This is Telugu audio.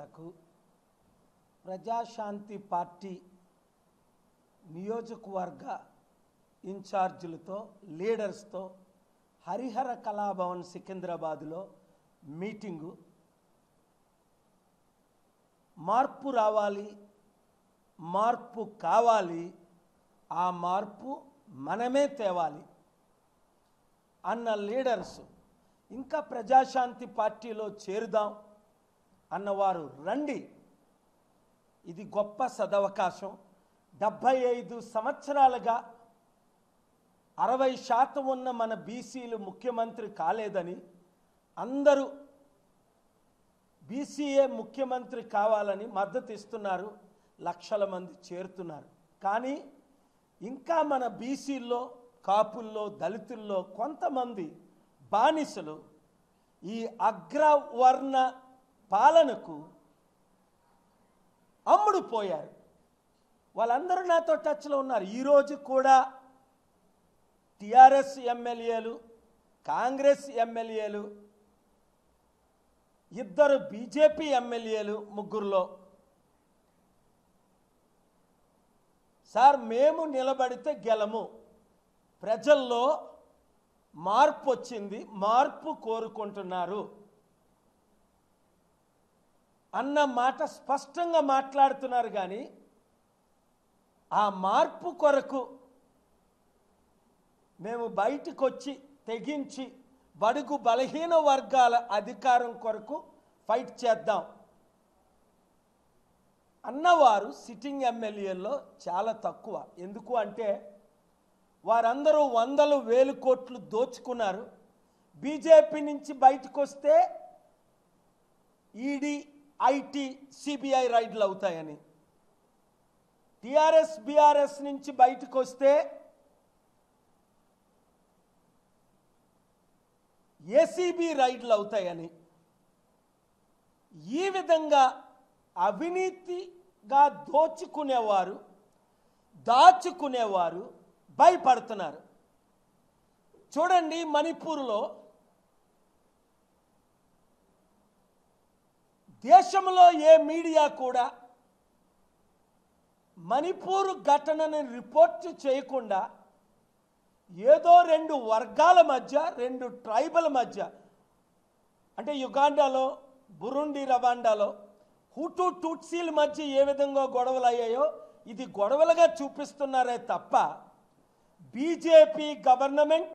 సమస్యలకు ప్రజాశాంతి పార్టీ నియోజకవర్గ ఇన్ఛార్జీలతో లీడర్స్తో హరిహర కళాభవన్ సికింద్రాబాద్లో మీటింగు. మార్పు రావాలి, మార్పు కావాలి, ఆ మార్పు మనమే తేవాలి అన్న లీడర్స్ ఇంకా ప్రజాశాంతి పార్టీలో చేరుదాం అన్నవారు రండి. ఇది గొప్ప సదవకాశం. 75 సంవత్సరాలుగా 60% ఉన్న మన బీసీలు ముఖ్యమంత్రి కాలేదని అందరూ బీసీఏ ముఖ్యమంత్రి కావాలని మద్దతు ఇస్తున్నారు. లక్షల మంది చేరుతున్నారు. కానీ ఇంకా మన బీసీల్లో, కాపుల్లో, దళితుల్లో కొంతమంది బానిసలు ఈ అగ్రవర్ణ పాలనకు అమ్ముడుపోయారు. వాళ్ళందరూ నాతో టచ్లో ఉన్నారు. ఈరోజు కూడా టిఆర్ఎస్ ఎమ్మెల్యేలు, కాంగ్రెస్ ఎమ్మెల్యేలు, 2 బీజేపీ ఎమ్మెల్యేలు, 3లో సార్ మేము నిలబడితే గెలము, ప్రజల్లో మార్పు వచ్చింది, మార్పు కోరుకుంటున్నారు అన్న మాట స్పష్టంగా మాట్లాడుతున్నారు. కానీ ఆ మార్పు కొరకు మేము బయటకు వచ్చి తెగించి బడుగు బలహీన వర్గాల అధికారం కొరకు ఫైట్ చేద్దాం అన్నవారు సిట్టింగ్ ఎమ్మెల్యేల్లో చాలా తక్కువ. ఎందుకు అంటే వారందరూ 100,000 కోట్లు దోచుకున్నారు. బీజేపీ నుంచి బయటకు వస్తే ఈడీ, ఐటీ, సిబిఐ రైడ్లు అవుతాయని, టిఆర్ఎస్, బీఆర్ఎస్ నుంచి బయటకు వస్తే ఏసీబీ రైడ్లు అవుతాయని, ఈ విధంగా అవినీతిగా దాచుకునేవారు భయపడుతున్నారు. చూడండి, మణిపూర్లో దేశంలో ఏ మీడియా కూడా మణిపూర్ ఘటనని రిపోర్ట్ చేయకుండా ఏదో 2 వర్గాల మధ్య, 2 ట్రైబల్ మధ్య, అంటే యుగాండాలో, బురుండి, రవాండాలో హుటు టుట్సీల మధ్య ఏ విధంగా గొడవలు అయ్యాయో ఇది గొడవలుగా చూపిస్తున్నారే తప్ప బీజేపీ గవర్నమెంట్